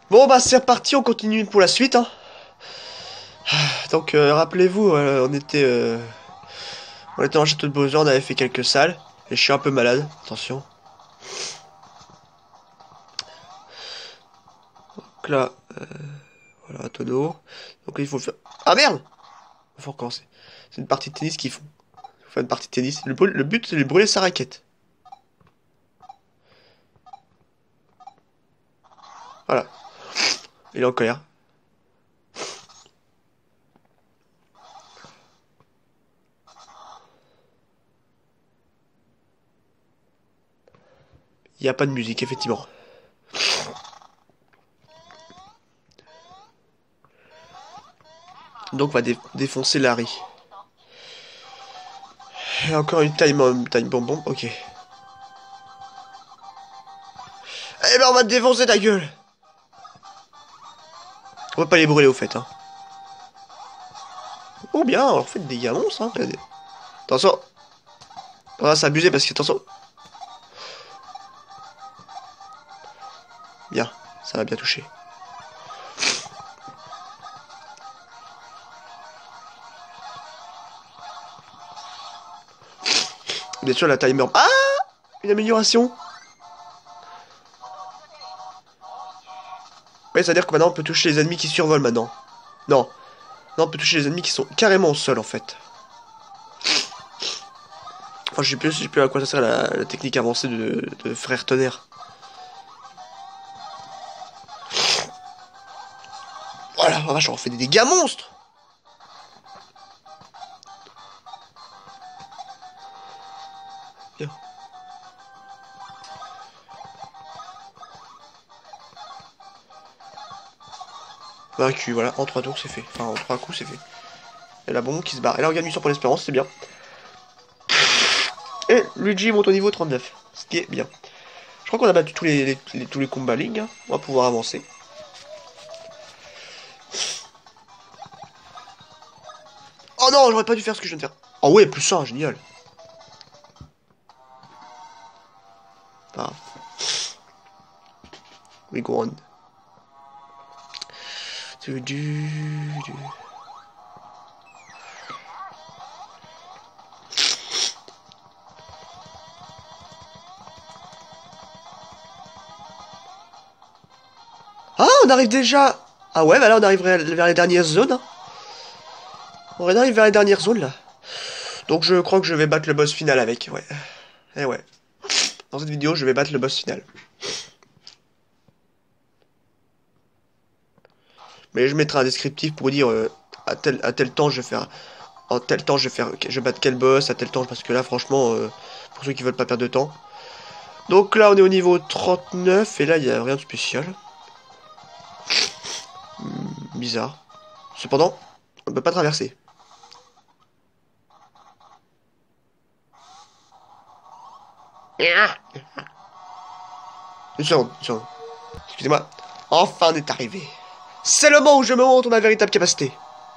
Bon bah c'est reparti, on continue pour la suite, hein. Donc rappelez-vous, on était en château de Bowser, on avait fait quelques salles. Et je suis un peu malade, attention. Donc là, voilà, un tonneau. Donc là, il faut faire... Ah merde! Il faut recommencer. C'est une partie de tennis qu'ils font. Il faut faire une partie de tennis. Le but, c'est de brûler sa raquette. Voilà. Il est en colère. Il n'y a pas de musique, effectivement. Donc on va défoncer Larry. Et encore une time bonbon, ok. Eh ben on va te défoncer ta gueule. On va pas les brûler au fait, hein. Oh bien, on leur fait des dégâts monstres, hein. Regardez. Attention. On va s'abuser parce que attention. Bien, ça va bien toucher. Bien sûr la timer. Ah! Une amélioration. Ouais, c'est-à-dire que maintenant on peut toucher les ennemis qui survolent maintenant. Non. Non, on peut toucher les ennemis qui sont carrément au sol en fait. Enfin, je sais plus à quoi ça sert la technique avancée de Frère Tonnerre. Voilà, oh vache, on fait des dégâts monstres. Bien. Vaincu, voilà, en 3 tours c'est fait. Enfin, en 3 coups c'est fait. Et la bombe qui se barre. Et là on gagne 800 pour l'espérance, c'est bien. Et Luigi monte au niveau 39, ce qui est bien. Je crois qu'on a battu tous les combats Link, hein. On va pouvoir avancer. Oh non, j'aurais pas dû faire ce que je viens de faire. Oh ouais, plus ça, génial. Ah. We go on. Ah, on arrive déjà. Ah ouais, bah là on arrive vers les dernières zones, hein. On arrive vers les dernières zones là. Donc je crois que je vais battre le boss final avec, ouais. Eh ouais. Dans cette vidéo, je vais battre le boss final. Mais je mettrai un descriptif pour dire à tel temps je vais faire. En tel temps je vais battre quel boss, à tel temps, parce que là franchement, pour ceux qui veulent pas perdre de temps. Donc là on est au niveau 39 et là il n'y a rien de spécial. Bizarre. Cependant, on ne peut pas traverser. Une seconde, une seconde. Excusez-moi. Enfin on est arrivé. C'est le moment où je me montre ma véritable capacité.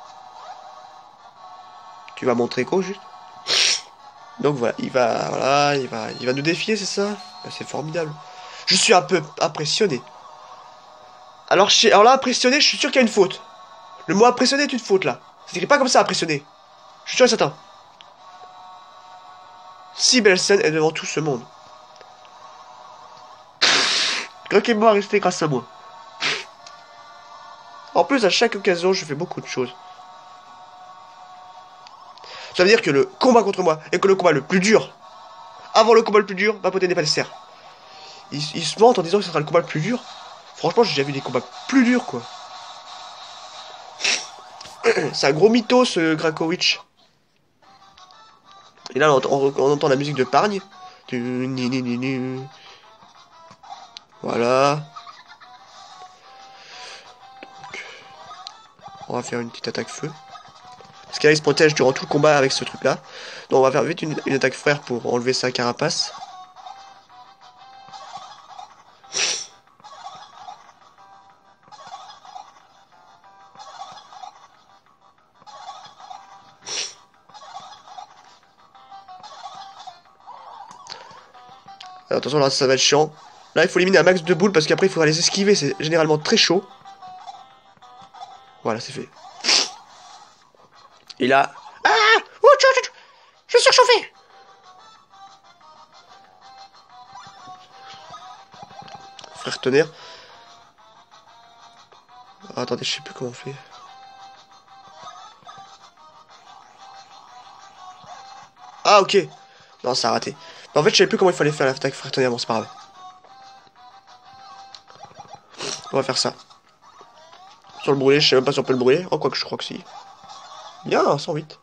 Tu vas montrer quoi juste? Donc voilà, il va nous défier, c'est ça? Ben, c'est formidable. Je suis un peu impressionné. Alors là, impressionné, je suis sûr qu'il y a une faute. Le mot impressionné est une faute là. Ça s'écrit pas comme ça, impressionné. Je suis sûr et certain. Si belle scène est devant tout ce monde. Croquez-moi rester grâce à moi. En plus, à chaque occasion, je fais beaucoup de choses. Ça veut dire que le combat contre moi est que le combat le plus dur. Avant le combat le plus dur, Vapoter n'est pas nécessaire. Il se ment en disant que ce sera le combat le plus dur. Franchement, j'ai déjà vu des combats plus durs, quoi. C'est un gros mytho, ce Grakowicz. Et là, on entend la musique de Pargne. Voilà. Donc, on va faire une petite attaque feu. Parce qu'il se protège durant tout le combat avec ce truc-là. Donc on va faire vite une attaque frère pour enlever sa carapace. Alors, attention, là ça va être chiant. Là, il faut éliminer un max de boules parce qu'après, il faudra les esquiver. C'est généralement très chaud. Voilà, c'est fait. Et là... Ah! Oh, je suis surchauffé! Frère tonnerre. Ah, attendez, je sais plus comment on fait. Ah, ok. Non, ça a raté. En fait, je savais plus comment il fallait faire l'attaque frère tonnerre. Bon, c'est pas grave. On va faire ça. Sur le brûler, je sais même pas si on peut le brûler. Oh, quoi que je crois que si. Bien, 108.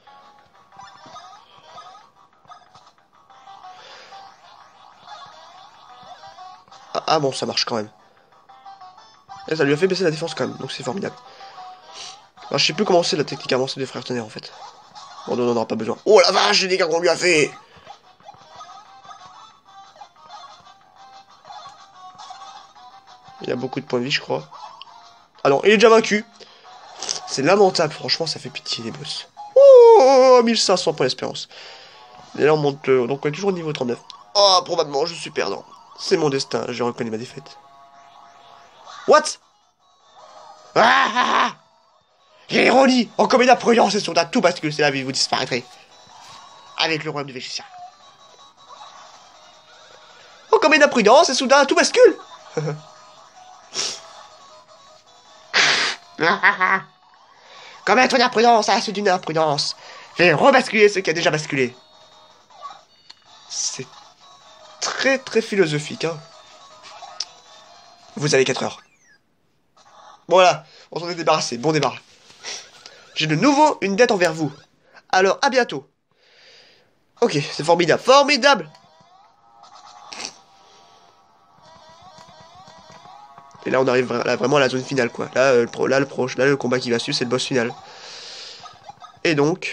Ah bon, ça marche quand même. Et ça lui a fait baisser la défense quand même, donc c'est formidable. Alors, je sais plus comment c'est la technique avancée des frères tonnerre en fait. Bon, non, on n'en aura pas besoin. Oh la vache, les dégâts qu'on lui a fait! Il a beaucoup de points de vie, je crois. Ah non, il est déjà vaincu. C'est lamentable, franchement, ça fait pitié les boss. Oh, 1500 points d'espérance. Et là, on monte. Donc, on est toujours au niveau 39. Oh, probablement, je suis perdant. C'est mon destin, je reconnais ma défaite. What? Ah! Ironie! En comédie prudence et soldat, tout bascule, c'est la vie, vous disparaîtrez. Avec le royaume de Végétia. En comédie prudence et soudain, tout bascule! Comme être une imprudence à la suite d'une imprudence. Fait rebasculer ce qui a déjà basculé. C'est très très philosophique, hein. Vous avez 4 heures. Voilà, on s'en est débarrassé, bon débarras. J'ai de nouveau une dette envers vous. Alors, à bientôt. Ok, c'est formidable, formidable. Et là, on arrive là, vraiment à la zone finale, quoi. Là, le combat qui va suivre, c'est le boss final. Et donc...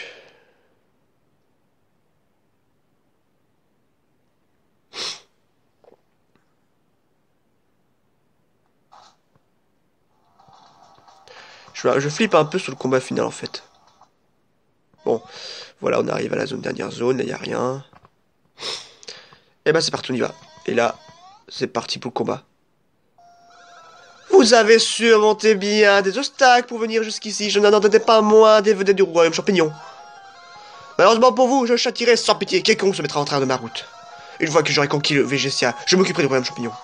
Je flippe un peu sur le combat final, en fait. Bon, voilà, on arrive à la dernière zone, là, il n'y a rien. Et bah, c'est parti, on y va. Et là, c'est parti pour le combat. Vous avez surmonté bien des obstacles pour venir jusqu'ici. Je n'en entendais pas moins des vedettes du royaume champignon. Malheureusement pour vous, je châtirai sans pitié quiconque se mettra en train de ma route. Une fois que j'aurai conquis le Végétia, je m'occuperai du royaume champignon.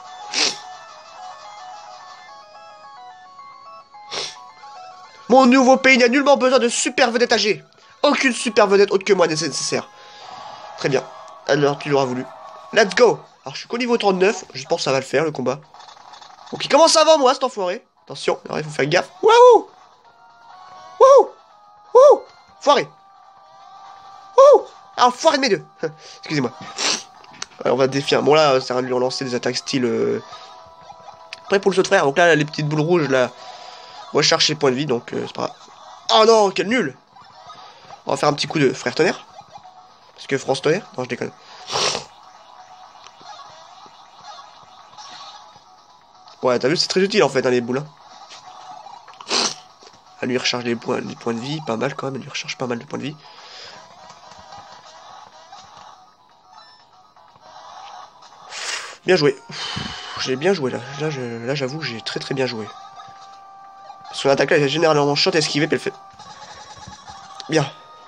Mon nouveau pays n'a nullement besoin de super vedettes âgées. Aucune super vedette autre que moi n'est nécessaire. Très bien. Alors, tu l'auras voulu. Let's go. Alors, je suis qu'au niveau 39. Je pense que ça va le faire, le combat. Donc, il commence avant moi, cet enfoiré. Attention, alors il faut faire gaffe. Waouh! Waouh! Waouh! Foiré! Waouh! Alors, foiré de mes deux. Excusez-moi. Alors, on va défier. Bon, là, ça va lui relancer des attaques style... Prêt pour le saut de frère. Donc là, les petites boules rouges, là... Recherche ses points de vie, donc c'est pas grave. Oh non, quel nul! On va faire un petit coup de frère tonnerre. Parce que France tonnerre? Non, je déconne. Ouais, t'as vu, c'est très utile en fait, hein, les boules. Hein. Elle lui recharge les points de vie, pas mal quand même, elle lui recharge pas mal de points de vie. Bien joué. J'ai bien joué là. Là, j'avoue, j'ai très très bien joué. Son attaque là, elle est généralement shot esquivé, puis elle fait. Bien.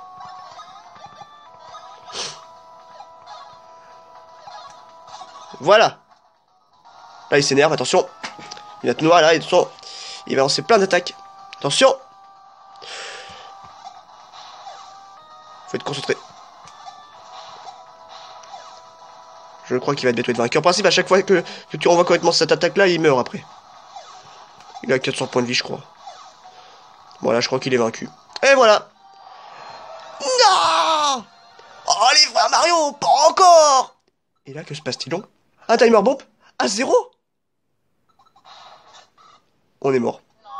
Voilà. Là, il s'énerve, attention. Il a tout noir là, attention. Il va lancer plein d'attaques. Attention. Faut être concentré. Je crois qu'il va être bientôt être vaincu. En principe, à chaque fois que tu renvoies correctement cette attaque là, il meurt après. Il a 400 points de vie, je crois. Voilà, je crois qu'il est vaincu. Et voilà. Non! Oh, les frères Mario, pas encore! Et là, que se passe-t-il donc? Un timer bomb? À 0? On est mort.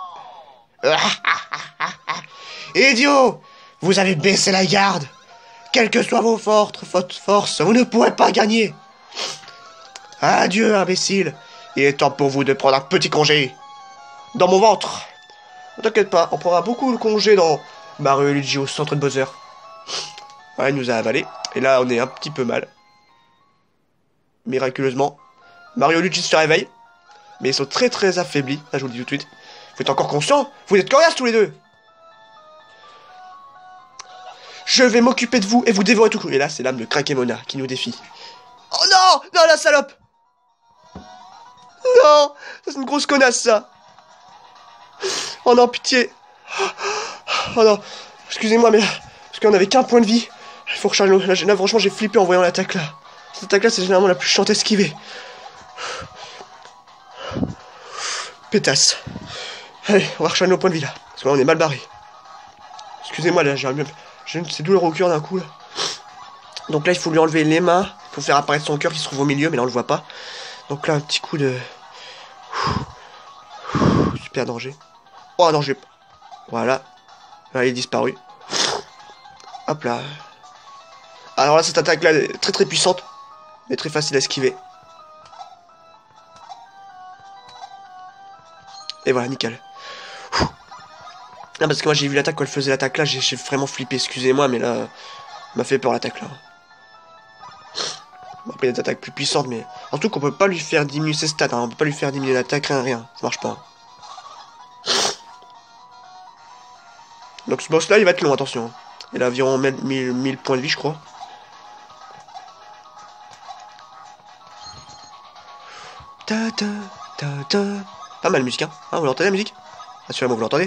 Idiot! Vous avez baissé la garde! Quelles que soient vos forces, vous ne pourrez pas gagner! Adieu, imbécile! Il est temps pour vous de prendre un petit congé. Dans mon ventre! Ne t'inquiète pas, on prendra beaucoup de congés dans Mario et Luigi au centre de Bowser. Ouais, il nous a avalé. Et là, on est un petit peu mal. Miraculeusement. Mario et Luigi se réveillent. Mais ils sont très très affaiblis. Là, je vous le dis tout de suite. Vous êtes encore conscients? Vous êtes coriaces tous les deux. Je vais m'occuper de vous et vous dévorer tout cru. Et là, c'est l'âme de Crackemona qui nous défie. Oh non! Non, la salope! Non! C'est une grosse connasse, ça! Oh non, pitié! Oh non! Excusez-moi, mais... Parce qu'on avait qu'un point de vie. Il faut recharger... Là, franchement, j'ai flippé en voyant l'attaque, là. Cette attaque-là, c'est généralement la plus chiante à esquiver. Pétasse. Allez, on va recharger nos points de vie, là. Parce que là, on est mal barré. Excusez-moi, là, j'ai ces douleurs au cœur d'un coup, là. Donc là, il faut lui enlever les mains. Il faut faire apparaître son cœur qui se trouve au milieu, mais là, on le voit pas. Donc là, un petit coup de... Super danger. Oh, un danger. Voilà. Là, il est disparu. Hop là. Alors là, cette attaque-là est très très puissante. Mais très facile à esquiver. Et voilà, nickel. Ah, parce que moi, j'ai vu l'attaque quand elle faisait l'attaque là. J'ai vraiment flippé, excusez-moi, mais là... m'a fait peur l'attaque là. Bon, après, il y a des attaques plus puissantes, mais... Surtout qu'on peut pas lui faire diminuer ses stats. Hein. On peut pas lui faire diminuer l'attaque, rien. Ça marche pas. Donc ce boss là, il va être long, attention. Il a environ 1000 points de vie, je crois. Ta ta ta ta. Pas mal musique, hein. Ah, vous l'entendez la musique? Assurément, vous l'entendez.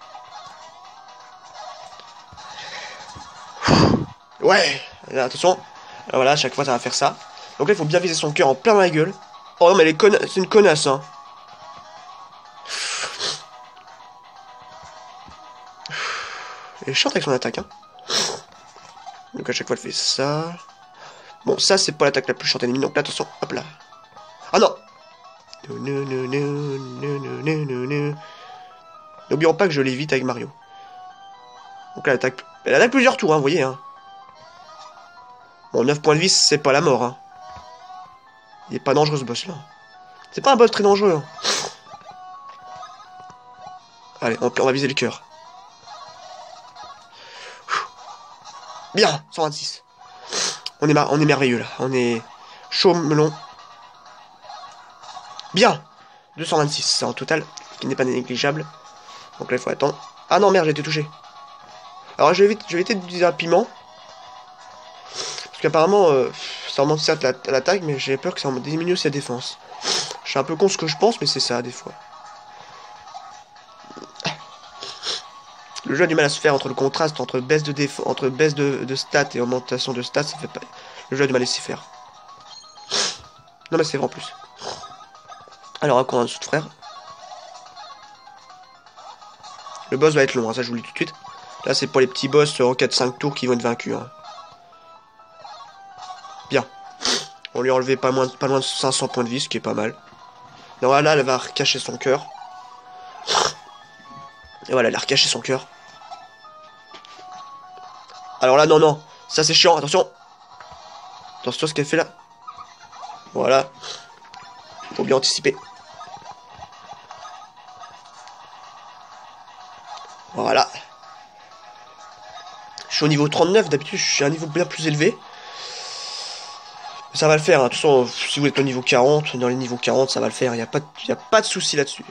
Ouais. Là, attention. Alors, voilà, à chaque fois, ça va faire ça. Donc là, il faut bien viser son cœur en plein dans la gueule. Oh non, mais c'est une connasse, hein. Elle est chiante avec son attaque, hein. Donc à chaque fois, elle fait ça. Bon, ça, c'est pas l'attaque la plus chiante ennemie. Donc là, attention. Hop là. Ah non. N'oublions pas que je l'évite avec Mario. Donc là, elle attaque plusieurs tours, hein, vous voyez. Hein. Bon, 9 points de vie, c'est pas la mort. Hein. Il est pas dangereux ce boss là. C'est pas un boss très dangereux. Hein. Allez, on va viser le cœur. Bien, 126. On est merveilleux là. On est chaud melon. Bien, 226, c'est en total, ce qui n'est pas négligeable. Donc là, il faut attendre. Ah non, merde, j'ai été touché. Alors, je vais éviter d'utiliser un piment. Parce qu'apparemment, ça augmente certes l'attaque, mais j'ai peur que ça diminue sa défense. Je suis un peu con ce que je pense, mais c'est ça, des fois. Le jeu a du mal à se faire entre le contraste, entre baisse de stats et augmentation de stats, ça fait pas... Le jeu a du mal à s'y faire. Non, mais c'est vrai en plus. Alors, encore un dessous de frère. Le boss va être long, hein, ça je vous le dis tout de suite. Là, c'est pour les petits boss en 4-5 tours qui vont être vaincus. Hein. Bien. On lui a enlevé pas loin de 500 points de vie, ce qui est pas mal. Donc là, elle va recacher son cœur. Et voilà, elle a recaché son cœur. Alors là, non. Ça, c'est chiant, attention. Attention à ce qu'elle fait là. Voilà. Faut bien anticiper. Voilà. Je suis au niveau 39, d'habitude je suis à un niveau bien plus élevé. Ça va le faire, hein. De toute façon, si vous êtes au niveau 40, dans les niveaux 40, ça va le faire. Il n'y a pas de souci là-dessus.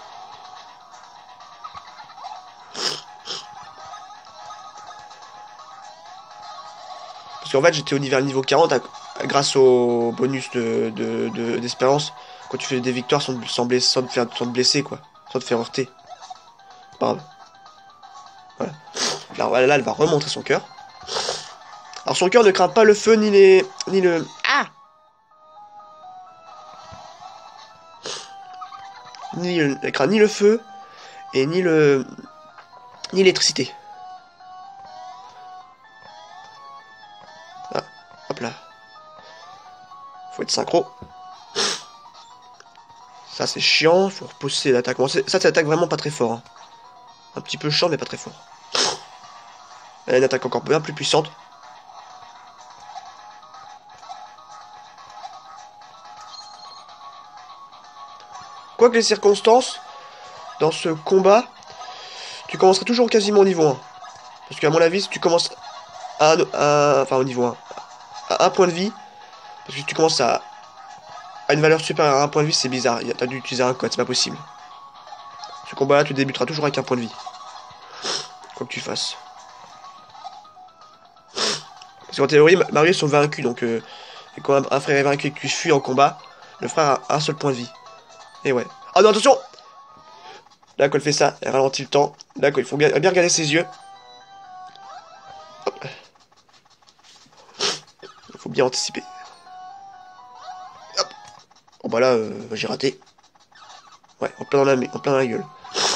Parce qu'en fait, j'étais au niveau 40 grâce au bonus d'espérance. Quand tu fais des victoires sans te blesser, quoi. Sans te faire heurter. Pas grave. Voilà. Là, elle va remontrer son cœur. Alors, son cœur ne craint pas le feu ni le... Ah! Elle craint ni le feu et ni l'électricité. Ah, hop là. Faut être synchro. Ça, c'est chiant. Faut repousser l'attaque. Bon, ça, c'est l'attaque vraiment pas très fort. Hein. Un petit peu chiant, mais pas très fort. Elle a une attaque encore bien plus puissante. Quoique les circonstances, dans ce combat, tu commenceras toujours quasiment au niveau 1. Parce qu'à mon avis, si tu commences enfin au niveau 1, à 1 point de vie, parce que tu commences à a une valeur supérieure à un point de vie, c'est bizarre. T'as dû utiliser un code, c'est pas possible. Ce combat-là, tu débuteras toujours avec un point de vie. Quoi que tu fasses. Parce qu'en théorie, Mario sont vaincus, donc... et quand un frère est vaincu et que tu fuis en combat, le frère a un seul point de vie. Et ouais. Oh non, attention! Là, quand elle fait ça, elle ralentit le temps. Là, quand il faut bien regarder ses yeux. Hop. Il faut bien anticiper. Hop. Oh bah là, j'ai raté. Ouais, en plein dans la gueule.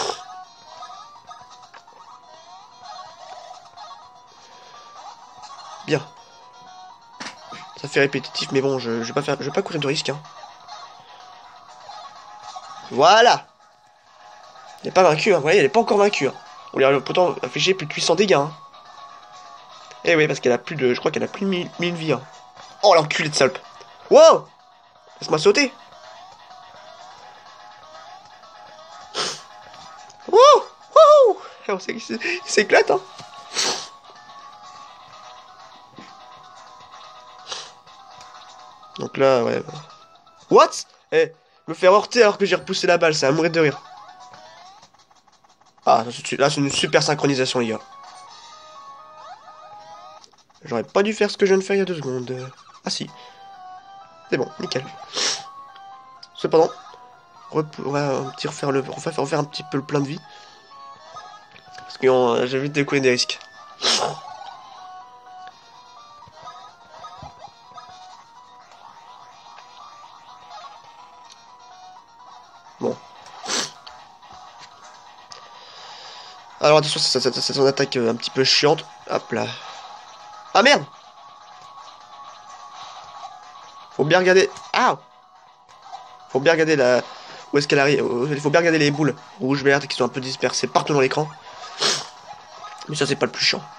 Bien. Ça fait répétitif, mais bon, je vais pas courir de risque. Hein. Voilà. Il n'est pas vaincu, hein. Vous voyez, elle n'est pas encore vaincue. Hein. On lui a pourtant infligé plus de 800 dégâts. Hein. Eh oui, parce qu'elle a plus de... Je crois qu'elle a plus de 1000 vies. Hein. Oh, l'enculé de salope. Wow. Laisse-moi sauter. Wow. Wow. On sait qu'il s'éclate, hein. Donc là, ouais. What? Eh, me faire heurter alors que j'ai repoussé la balle, ça va mourir de rire. Ah, là, c'est une super synchronisation, les gars. J'aurais pas dû faire ce que je viens de faire il y a 2 secondes. Ah si. C'est bon, nickel. Cependant, on va refaire un petit peu le plein de vie. Parce que j'ai vite découvert des risques. Bon. Alors attention, c'est son attaque un petit peu chiante. Hop là. Ah merde! Faut bien regarder. Ah! Faut bien regarder la... Où est-ce qu'elle arrive? Il faut bien regarder les boules rouges, vertes qui sont un peu dispersées partout dans l'écran. Mais ça, c'est pas le plus chiant.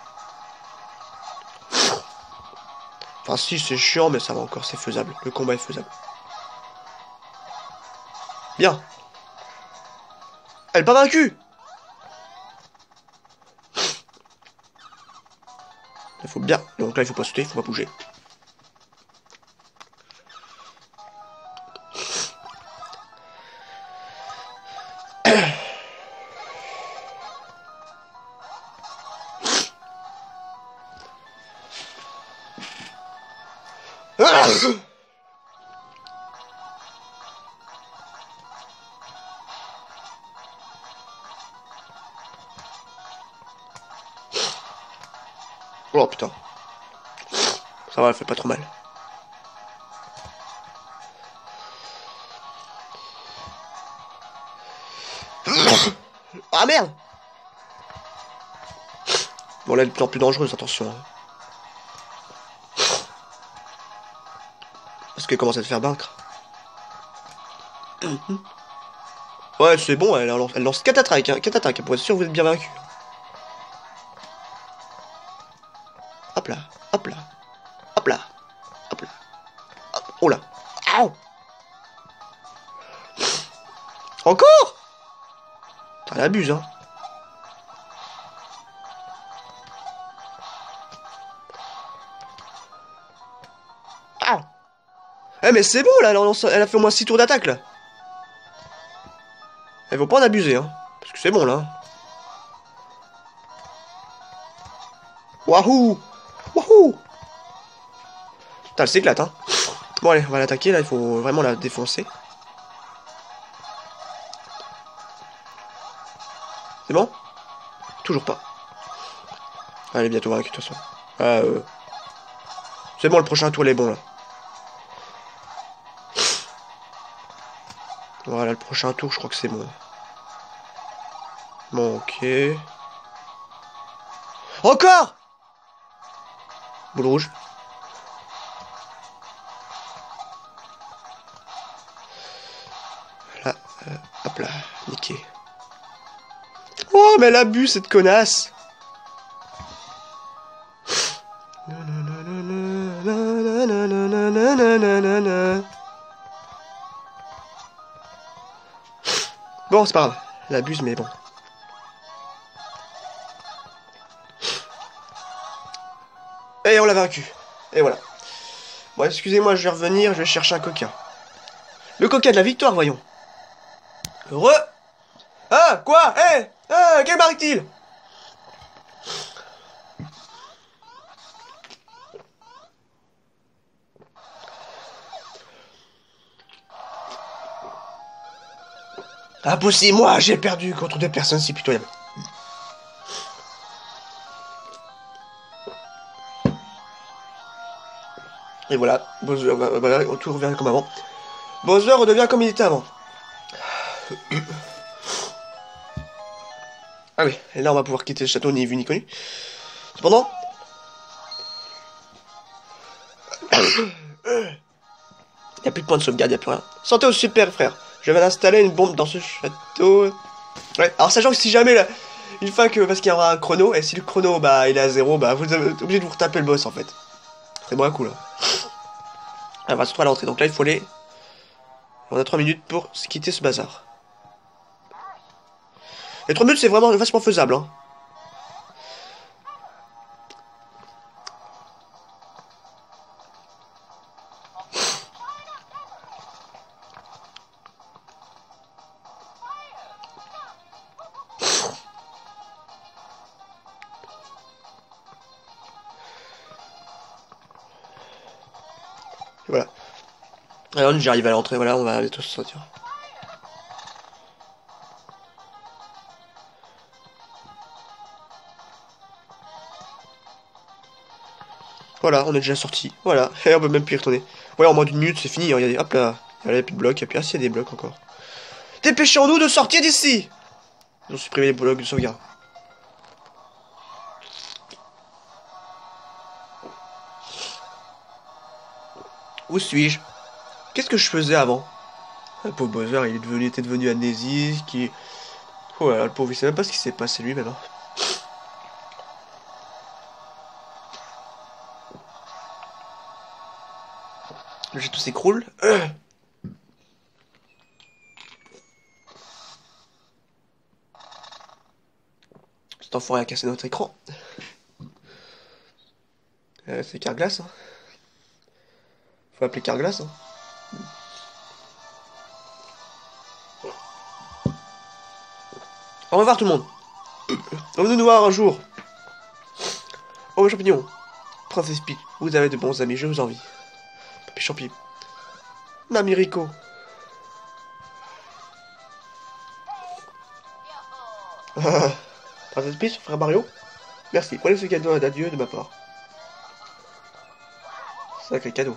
Enfin, si, c'est chiant, mais ça va encore, c'est faisable. Le combat est faisable. Bien. Elle est pas vaincue! Il faut bien... Donc là, il faut pas sauter, il faut pas bouger. Oh putain. Ça va, elle fait pas trop mal. Ah merde! Bon là elle est de plus en plus dangereuse, attention. Parce qu'elle commence à te faire vaincre. Ouais c'est bon, elle lance 4 attaques, hein, 4 attaques, pour être sûr que vous êtes bien vaincu. Hop là, hop là, hop là, hop là, hop, oh là, Aouh. Encore? Ça l'abuse, hein. Ah. Eh mais c'est bon là, elle a fait au moins 6 tours d'attaque là. Elle faut pas en abuser, hein. Parce que c'est bon là. Wahou! Wahou! Putain, elle s'éclate, hein. Bon allez, on va l'attaquer là, il faut vraiment la défoncer. C'est bon? Toujours pas. Elle est bientôt vaincue de toute façon. C'est bon, le prochain tour il est bon là. Voilà, le prochain tour, je crois que c'est bon. Bon, ok. Encore! Boule rouge. Là, hop là, niqué. Oh, mais elle abuse cette connasse! Bon, c'est pas grave. Elle abuse, mais bon. Et on l'a vaincu. Et voilà. Bon, excusez-moi, je vais revenir, je vais chercher un coquin. Le coca de la victoire, voyons. Heureux. Ah, quoi? Eh, quel m'arrive-t-il? Impossible, moi, j'ai perdu contre deux personnes si pitoyables. Et voilà, Bowser, voilà, tout revient comme avant. Bowser redevient comme il était avant. Ah oui, et là on va pouvoir quitter le château ni vu ni connu. Cependant... Il n'y a plus de point de sauvegarde, il n'y a plus rien. Santé au super frère. Je vais installer une bombe dans ce château. Ouais, alors sachant que si jamais là, une fois que... Parce qu'il y aura un chrono, et si le chrono bah il est à 0, bah vous êtes obligé de vous retaper le boss en fait. C'est moins cool. On va se retrouver à l'entrée, donc là il faut aller... On a 3 minutes pour quitter ce bazar. Les 3 minutes c'est vraiment vachement faisable hein. Voilà. Alors j'arrive à l'entrée, voilà, on va bientôt se sortir. Voilà, on est déjà sorti. Voilà, et on peut même plus y retourner. Ouais, en moins d'une minute, c'est fini. Regardez, hop là. Il n'y a plus de blocs, et puis ah, il y a des blocs encore. Dépêchons-nous de sortir d'ici! Ils ont supprimé les blocs de sauvegarde. Où suis-je? Qu'est-ce que je faisais avant? Le pauvre Bowser, il était devenu amnésique. Oh là là, le pauvre, il sait même pas ce qui s'est passé lui-même. Hein. J'ai tout s'écroule. Cet enfoiré a cassé notre écran. C'est Carglass. Hein. Faut appeler Carglass. Hein. Au revoir tout le monde. Revenez nous voir un jour. Oh champignon. Princesse Peach, vous avez de bons amis, je vous envie. Papy Champi. Mamie Rico. Princesse Peach, frère Mario. Merci, prenez ce cadeau d'adieu de ma part. Sacré cadeau.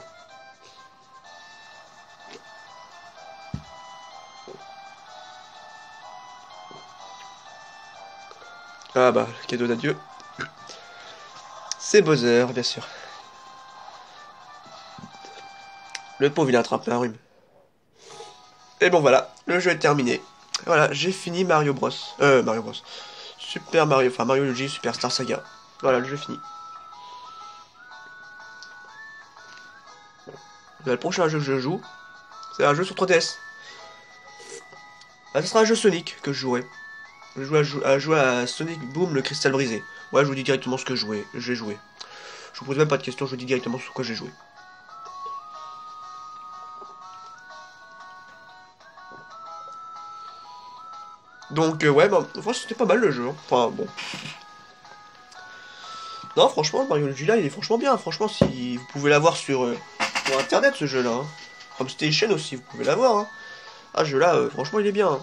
Ah bah, le cadeau d'adieu. C'est Bowser, bien sûr. Le pauvre, il a attrapé un rhume. Et bon, voilà, le jeu est terminé. Voilà, j'ai fini Mario Bros. Mario Bros. Super Mario, enfin Mario Luigi Super Star Saga. Voilà, le jeu est fini. Le prochain jeu que je joue, c'est un jeu sur 3DS. Ah, ce sera un jeu Sonic que je jouerai. Je joue à jouer à Sonic Boom, le cristal brisé. Ouais, je vous dis directement ce que je vais jouer. Je vous pose même pas de questions, je vous dis directement sur quoi j'ai joué. Donc, ouais, bah, enfin, c'était pas mal le jeu. Hein. Enfin, bon. Non, franchement, Mario Luigi là, il est franchement bien. Franchement, si vous pouvez l'avoir sur internet, ce jeu-là. Hein. Comme Station aussi, vous pouvez l'avoir. Hein. Ah, ce jeu-là, franchement, il est bien. Hein.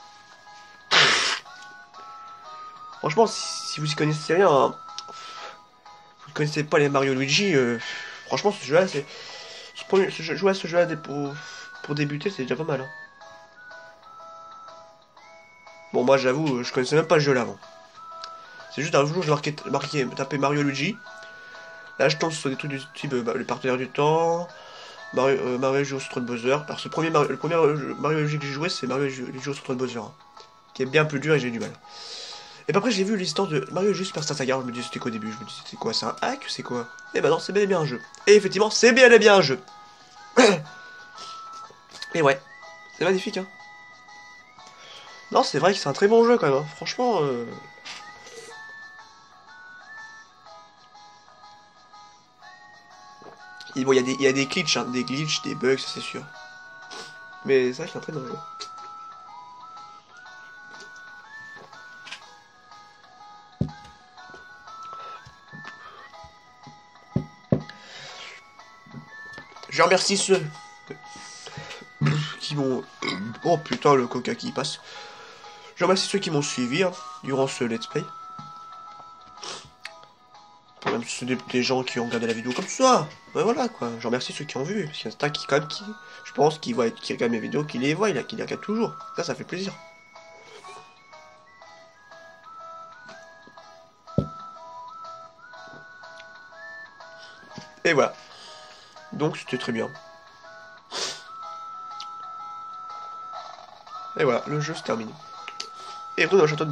Franchement, si vous y connaissez rien, hein, vous ne connaissez pas les Mario Luigi, franchement, ce jeu-là, c'est. Jouer à ce jeu-là pour débuter, c'est déjà pas mal. Hein. Bon, moi, j'avoue, je connaissais même pas le jeu là avant. C'est juste un jour, je marqué taper Mario Luigi. Là, je tombe sur des trucs du type le partenaire du temps, Mario joue au Strut Bowser. Alors, le premier Mario Luigi que j'ai joué, c'est Mario Luigi au Strut Bowser, hein, qui est bien plus dur et j'ai eu du mal. Et puis après, j'ai vu l'histoire de Mario Luigi Super Star Saga. Je me disais, c'était quoi au début? Je me disais, c'est quoi? C'est un hack? C'est quoi? Et bah non, c'est bel et bien un jeu. Et effectivement, c'est bien et bien un jeu. Et ouais, c'est magnifique, hein. Non, c'est vrai que c'est un très bon jeu quand même. Hein. Franchement. Bon, il y a des glitches, hein, des bugs, c'est sûr. Mais c'est vrai qu'il est très dangereux. Je remercie ceux qui m'ont... Oh putain, le coca qui passe. Je remercie ceux qui m'ont suivi hein, durant ce let's play. Même si c'est des gens qui ont regardé la vidéo comme ça. Ouais, voilà quoi. Je remercie ceux qui ont vu. Parce qu'il y en a qui, quand même, qui, je pense, qui regardent mes vidéos, qui les voient, qui les regardent toujours. Ça fait plaisir. Et voilà. Donc c'était très bien. Et voilà, le jeu se termine. Et retourne au château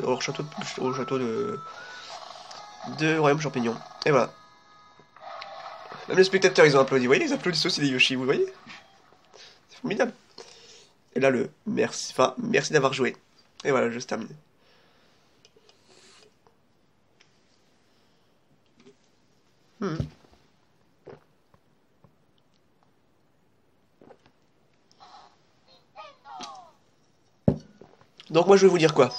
de Royaume Champignon. Et voilà. Même les spectateurs, ils ont applaudi. Vous voyez, ils applaudissent aussi les Yoshi, vous voyez? C'est formidable. Et là, le merci, enfin, merci d'avoir joué. Et voilà, le jeu se termine. Donc moi, je vais vous dire quoi?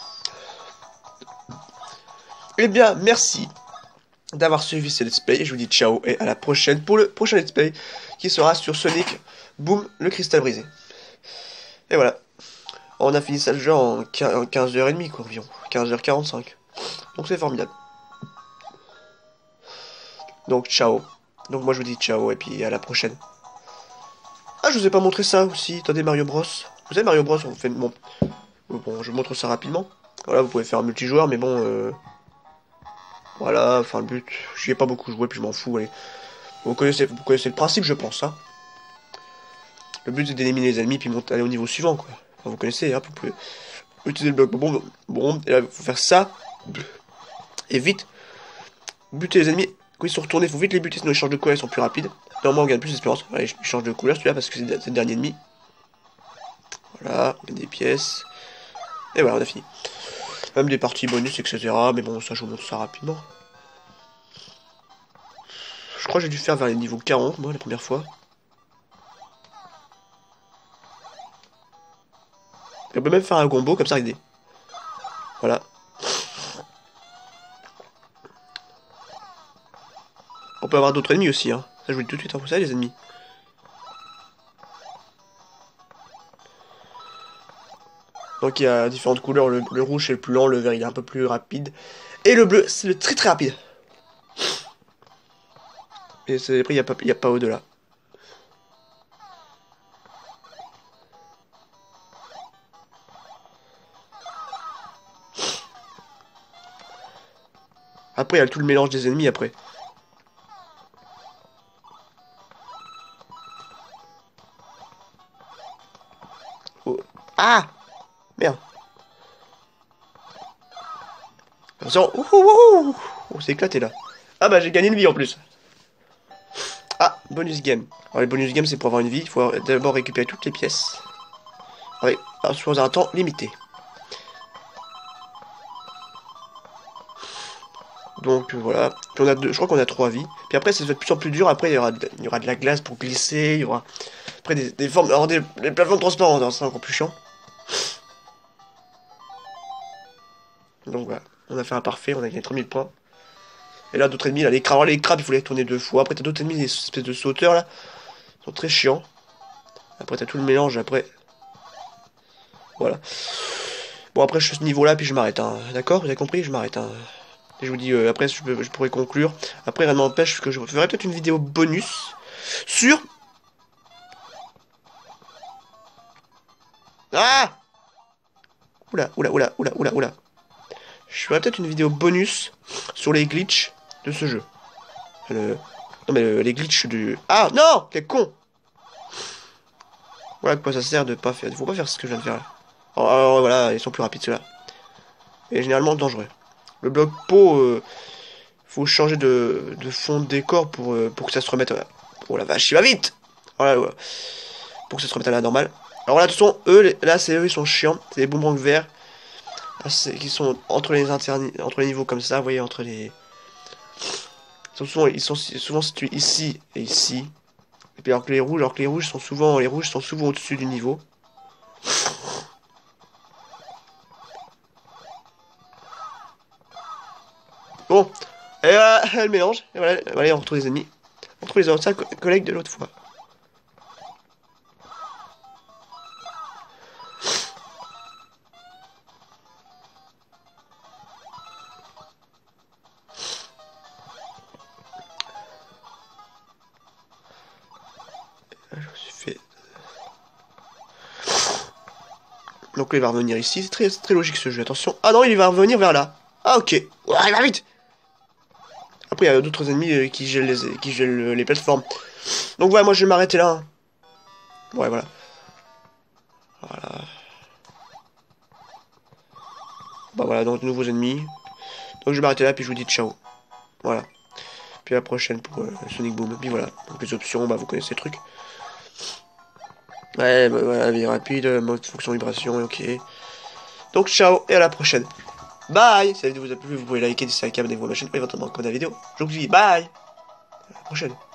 Eh bien, merci d'avoir suivi ce let's play. Je vous dis ciao et à la prochaine pour le prochain let's play qui sera sur Sonic Boom, le cristal brisé. Et voilà. On a fini ça le jeu en 15h30 quoi, environ. 15h45. Donc c'est formidable. Donc ciao. Donc moi je vous dis ciao et puis à la prochaine. Ah, je vous ai pas montré ça aussi. Attendez, Mario Bros. Vous savez, Mario Bros, on fait... Bon, je vous montre ça rapidement. Voilà, vous pouvez faire un multijoueur, mais bon... Voilà, enfin le but... J'y ai pas beaucoup joué, puis je m'en fous, allez. Vous connaissez le principe, je pense, hein. Le but c'est d'éliminer les ennemis, puis aller au niveau suivant, quoi. Enfin, vous connaissez, hein, vous pouvez utiliser le bloc bon, et là, il faut faire ça. Et vite, buter les ennemis. Quand ils sont retournés, il faut vite les buter, sinon ils changent de couleur, ils sont plus rapides. Normalement, on gagne plus d'espérance. Allez, je change de couleur celui-là parce que c'est le dernier ennemi. Voilà, on gagne des pièces. Et voilà, on a fini. Même des parties bonus, etc. Mais bon, ça, je vous montre ça rapidement. Je crois que j'ai dû faire vers les niveaux 40, moi, la première fois. Et on peut même faire un combo, comme ça, regardez. Voilà. On peut avoir d'autres ennemis aussi, hein. Ça, je vous dis tout de suite, hein, vous savez, les ennemis. Donc il y a différentes couleurs, le rouge c'est le plus lent, le vert il est un peu plus rapide. Et le bleu c'est le très très rapide. Et après il n'y a pas au-delà. Après il y a tout le mélange des ennemis après. Oh. Ah! Merde. Attention. On s'est éclaté là. Ah bah j'ai gagné une vie en plus. Ah, bonus game. Alors les bonus games c'est pour avoir une vie, il faut d'abord récupérer toutes les pièces. Avec, sur un temps limité. Donc voilà. Puis on a je crois qu'on a 3 vies. Puis après ça va être de plus en plus dur. Après il y aura de la glace pour glisser. Il y aura après des formes. Alors des plateformes transparentes, c'est encore plus chiant. Donc voilà. On a fait un parfait, on a gagné 3000 points. Et là d'autres ennemis, là, les crabes, il faut les tourner 2 fois. Après t'as d'autres ennemis, des espèces de sauteurs là. Ils sont très chiants. Après t'as tout le mélange après. Voilà. Bon après je fais ce niveau là puis je m'arrête. Hein. D'accord, vous avez compris, je m'arrête. Hein. Et je vous dis, après, je pourrais conclure. Après, rien n'empêche que je ferai peut-être une vidéo bonus sur... Ah! Oula. Je ferai peut-être une vidéo bonus sur les glitches de ce jeu. Non, mais les glitches du... Ah, non! Quel con! Voilà à quoi ça sert de pas faire... Faut pas faire ce que je viens de faire là. Alors, voilà, ils sont plus rapides ceux-là. Et généralement dangereux. Le bloc peau, faut changer de fond de décor pour que ça se remette. Oh la vache, il va vite! Voilà. Pour que ça se remette à la normale. Alors là, de toute façon, là, c'est eux, ils sont chiants. C'est des boomerangs verts. Qui sont entre les niveaux comme ça, vous voyez, entre les... Ils sont souvent situés ici et ici. Et puis alors que les rouges sont souvent au-dessus du niveau. Bon, et elle mélange. Et voilà, on retrouve les ennemis. On retrouve les anciens collègues de l'autre fois. Je me suis fait... Donc là, il va revenir ici. C'est très logique ce jeu, attention. Ah non, il va revenir vers là. Ah ok. Ouais, il va vite. Après, il y a d'autres ennemis qui gèlent les plateformes. Donc voilà, moi je vais m'arrêter là. Hein. Ouais, voilà. Voilà. Bah voilà, donc de nouveaux ennemis. Donc je vais m'arrêter là, puis je vous dis ciao. Voilà. Puis à la prochaine pour Sonic Boom. Puis voilà. Donc les options, bah vous connaissez le truc. Ouais, bah voilà, vie rapide, mode fonction vibration, ok. Donc ciao, et à la prochaine. Bye! Si la vidéo vous a plu, vous pouvez liker, disliker, abonnez-vous à ma chaîne, ou éventuellement comme la vidéo. Je vous dis bye! À la prochaine.